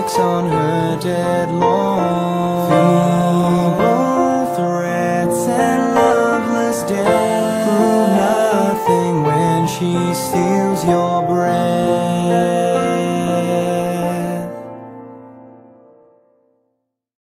tracks on her dead lawn. Feeble threats and loveless death prove nothing when she steals your breath.